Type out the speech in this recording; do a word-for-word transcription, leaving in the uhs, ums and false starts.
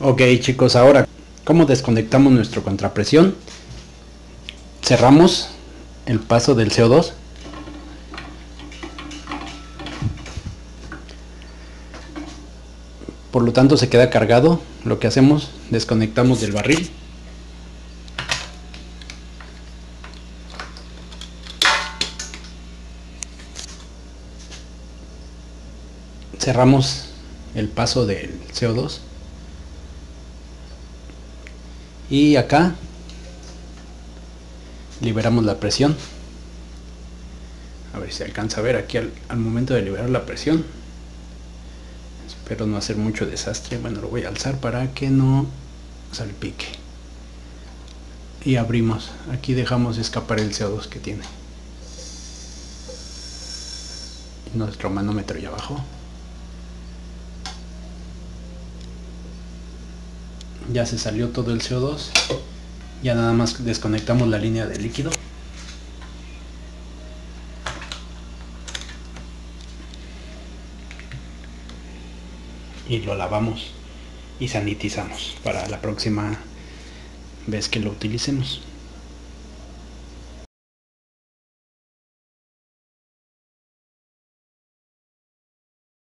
Ok chicos, ahora ¿cómo desconectamos nuestro contrapresión? Cerramos el paso del C O dos. Por lo tanto se queda cargado. Lo que hacemos, desconectamos del barril. Cerramos el paso del C O dos. Y acá liberamos la presión. A ver si se alcanza a ver aquí al, al momento de liberar la presión. Espero no hacer mucho desastre. Bueno, lo voy a alzar para que no salpique. Y abrimos. Aquí dejamos escapar el C O dos que tiene. Nuestro manómetro ya abajo. Ya se salió todo el C O dos. Ya nada más desconectamos la línea de líquido. Y lo lavamos y sanitizamos para la próxima vez que lo utilicemos.